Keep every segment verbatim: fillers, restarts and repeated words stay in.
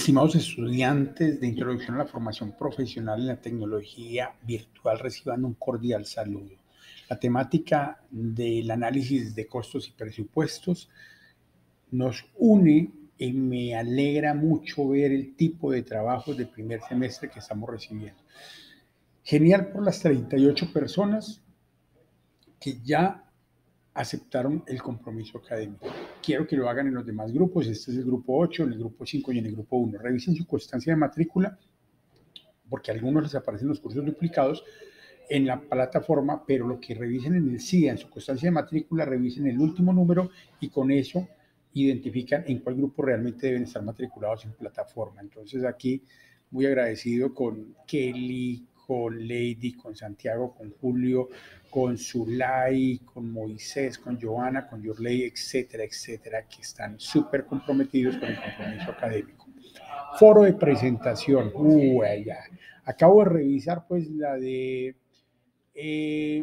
Estimados estudiantes de Introducción a la Formación Profesional en la Tecnología Virtual, reciban un cordial saludo. La temática del análisis de costos y presupuestos nos une y me alegra mucho ver el tipo de trabajos de primer semestre que estamos recibiendo. Genial por las treinta y ocho personas que ya aceptaron el compromiso académico. Quiero que lo hagan en los demás grupos. Este es el grupo ocho, en el grupo cinco y en el grupo uno. Revisen su constancia de matrícula, porque a algunos les aparecen los cursos duplicados en la plataforma, pero lo que revisen en el C I A, en su constancia de matrícula, revisen el último número y con eso identifican en cuál grupo realmente deben estar matriculados en plataforma. Entonces aquí muy agradecido con Kelly, con Lady, con Santiago, con Julio, con Zulay, con Moisés, con Joana, con Yorley, etcétera, etcétera, que están súper comprometidos con el compromiso académico. Foro de presentación. Uh, ya. Acabo de revisar pues la de eh,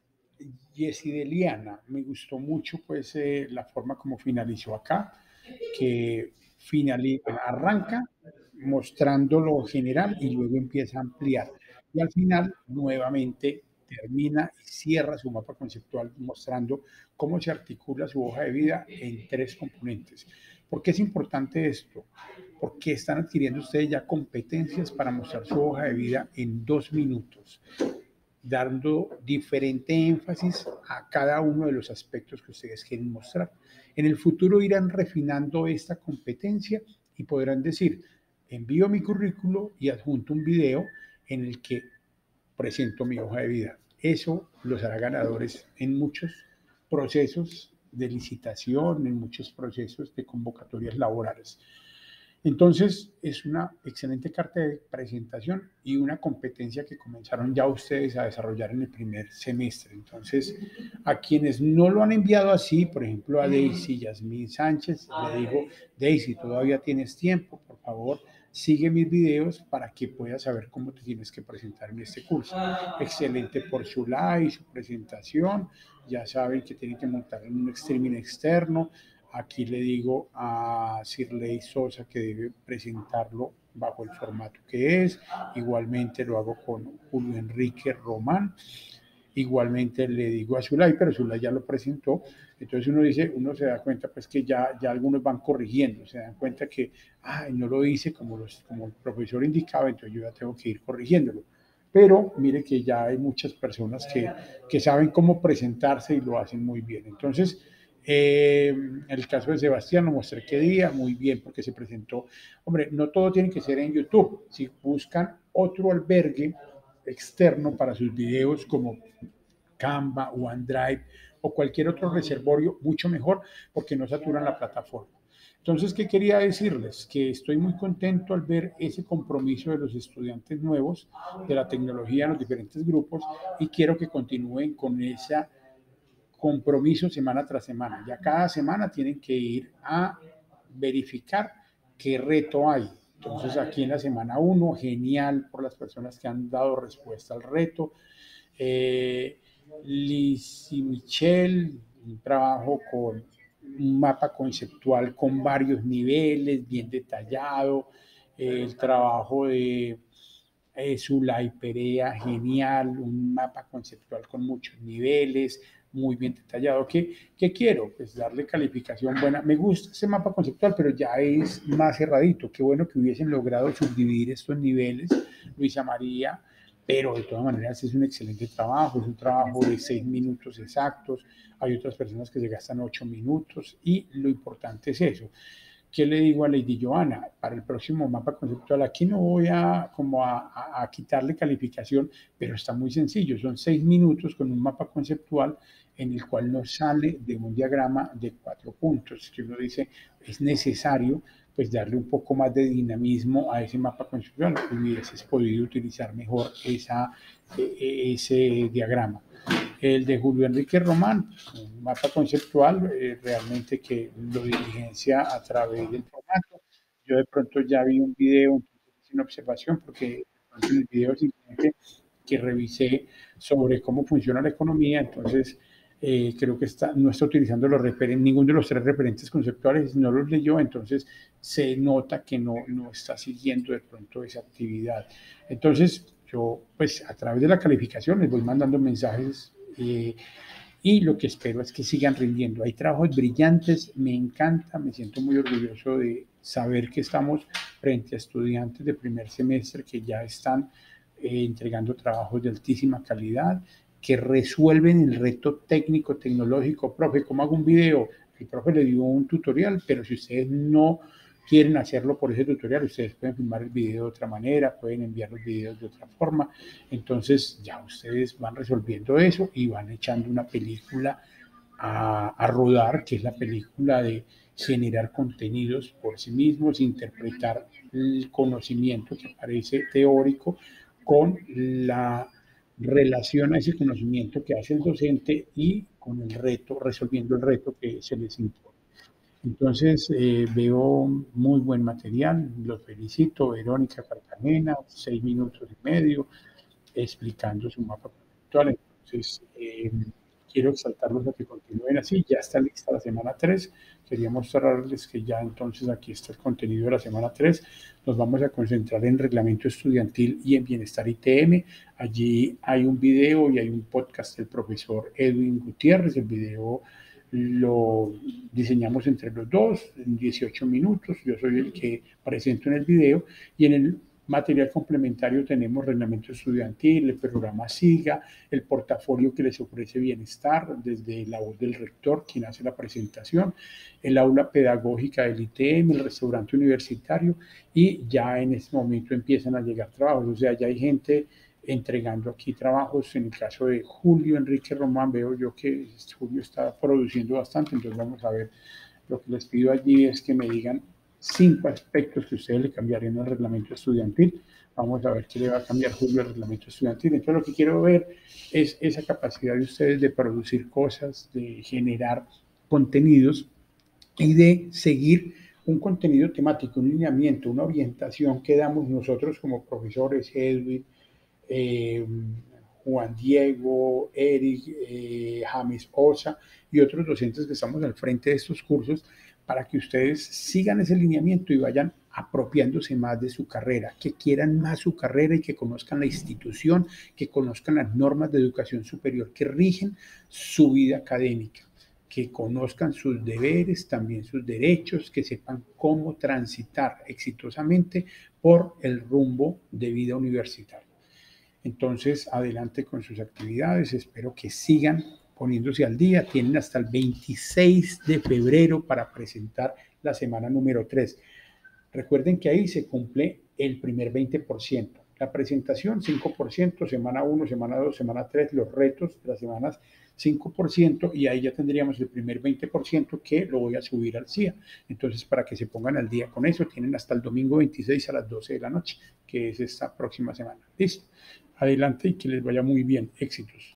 Yesideliana. Me gustó mucho pues eh, la forma como finalizó acá, que finaliza, arranca mostrando lo general y luego empieza a ampliar. Y al final nuevamente termina y cierra su mapa conceptual mostrando cómo se articula su hoja de vida en tres componentes. ¿Por qué es importante esto? Porque están adquiriendo ustedes ya competencias para mostrar su hoja de vida en dos minutos, dando diferente énfasis a cada uno de los aspectos que ustedes quieren mostrar. En el futuro irán refinando esta competencia y podrán decir, envío mi currículo y adjunto un video en el que presento mi hoja de vida. Eso los hará ganadores en muchos procesos de licitación, en muchos procesos de convocatorias laborales. Entonces, es una excelente carta de presentación y una competencia que comenzaron ya ustedes a desarrollar en el primer semestre. Entonces, a quienes no lo han enviado así, por ejemplo, a Daisy, Yasmín Sánchez, le digo, Daisy, todavía tienes tiempo, por favor, sigue mis videos para que puedas saber cómo te tienes que presentar en este curso. Excelente por su like, su presentación, ya saben que tienen que montar en un streaming externo. Aquí le digo a Sirley Sosa que debe presentarlo bajo el formato que es. Igualmente lo hago con Julio Enrique Román. Igualmente le digo a Zulay, pero Zulay ya lo presentó. Entonces uno dice, uno se da cuenta pues que ya, ya algunos van corrigiendo, se dan cuenta que ay, no lo hice como, los, como el profesor indicaba, entonces yo ya tengo que ir corrigiéndolo. Pero mire que ya hay muchas personas que, que saben cómo presentarse y lo hacen muy bien. Entonces, eh, en el caso de Sebastián, lo mostré qué día, muy bien, porque se presentó. Hombre, no todo tiene que ser en YouTube. Si buscan otro albergue externo para sus videos como Canva, OneDrive o cualquier otro reservorio, mucho mejor, porque no saturan la plataforma. Entonces, ¿qué quería decirles? Que estoy muy contento al ver ese compromiso de los estudiantes nuevos de la tecnología en los diferentes grupos y quiero que continúen con ese compromiso semana tras semana. Ya cada semana tienen que ir a verificar qué reto hay. Entonces, aquí en la semana uno, genial por las personas que han dado respuesta al reto. Eh, Liz y Michelle, un trabajo con un mapa conceptual con varios niveles, bien detallado. Eh, el trabajo de eh, Zulay Perea, genial, un mapa conceptual con muchos niveles, muy bien detallado. ¿Qué, ¿Qué quiero? Pues darle calificación buena. Me gusta ese mapa conceptual, pero ya es más cerradito. Qué bueno que hubiesen logrado subdividir estos niveles, Luisa María, pero de todas maneras es un excelente trabajo, es un trabajo de seis minutos exactos, hay otras personas que se gastan ocho minutos y lo importante es eso. ¿Qué le digo a Lady Joana? Para el próximo mapa conceptual, aquí no voy a, como a, a, a quitarle calificación, pero está muy sencillo, son seis minutos con un mapa conceptual en el cual nos sale de un diagrama de cuatro puntos, que uno dice es necesario pues darle un poco más de dinamismo a ese mapa conceptual, hubieses podido utilizar mejor esa, ese diagrama. El de Julio Enrique Román, un mapa conceptual eh, realmente que lo diligencia a través del formato. Yo de pronto ya vi un video, entonces hice una observación porque en el video simplemente que revisé sobre cómo funciona la economía, entonces eh, creo que está, no está utilizando los referentes, ninguno de los tres referentes conceptuales, no los leyó, entonces se nota que no, no está siguiendo de pronto esa actividad. Entonces, yo pues a través de la calificación les voy mandando mensajes eh, y lo que espero es que sigan rindiendo. Hay trabajos brillantes, me encanta, me siento muy orgulloso de saber que estamos frente a estudiantes de primer semestre que ya están eh, entregando trabajos de altísima calidad, que resuelven el reto técnico, tecnológico. Profe, ¿cómo hago un video? El profe le dio un tutorial, pero si ustedes no quieren hacerlo por ese tutorial, ustedes pueden filmar el video de otra manera, pueden enviar los videos de otra forma. Entonces ya ustedes van resolviendo eso y van echando una película a, a rodar, que es la película de generar contenidos por sí mismos, interpretar el conocimiento que parece teórico con la relación a ese conocimiento que hace el docente y con el reto, resolviendo el reto que se les impone. Entonces, eh, veo muy buen material, los felicito. Verónica Cartagena, seis minutos y medio, explicando su mapa conceptual. Entonces, eh, quiero exaltarlos a que continúen así. Ya está lista la semana tres. Quería mostrarles que ya entonces aquí está el contenido de la semana tres. Nos vamos a concentrar en reglamento estudiantil y en bienestar I T M. Allí hay un video y hay un podcast del profesor Edwin Gutiérrez. El video lo diseñamos entre los dos en dieciocho minutos. Yo soy el que presento en el video y en el material complementario tenemos reglamento estudiantil, el programa SIGA, el portafolio que les ofrece Bienestar desde la voz del rector, quien hace la presentación, el aula pedagógica del I T M, el restaurante universitario y ya en este momento empiezan a llegar trabajos. O sea, ya hay gente entregando aquí trabajos. En el caso de Julio Enrique Román, veo yo que Julio está produciendo bastante, entonces vamos a ver. Lo que les pido allí es que me digan cinco aspectos que ustedes le cambiarían al reglamento estudiantil. Vamos a ver qué le va a cambiar Julio al reglamento estudiantil. Entonces lo que quiero ver es esa capacidad de ustedes de producir cosas, de generar contenidos y de seguir un contenido temático, un lineamiento, una orientación que damos nosotros como profesores, Edwin, eh, Juan Diego, Eric, eh, James Osa y otros docentes que estamos al frente de estos cursos para que ustedes sigan ese lineamiento y vayan apropiándose más de su carrera, que quieran más su carrera y que conozcan la institución, que conozcan las normas de educación superior que rigen su vida académica, que conozcan sus deberes, también sus derechos, que sepan cómo transitar exitosamente por el rumbo de vida universitaria. Entonces, adelante con sus actividades. Espero que sigan poniéndose al día. Tienen hasta el veintiséis de febrero para presentar la semana número tres. Recuerden que ahí se cumple el primer veinte por ciento. La presentación cinco por ciento, semana uno, semana dos, semana tres, los retos de las semanas cinco por ciento y ahí ya tendríamos el primer veinte por ciento que lo voy a subir al C I A. Entonces, para que se pongan al día con eso, tienen hasta el domingo veintiséis a las doce de la noche, que es esta próxima semana. Listo. Adelante y que les vaya muy bien. Éxitos.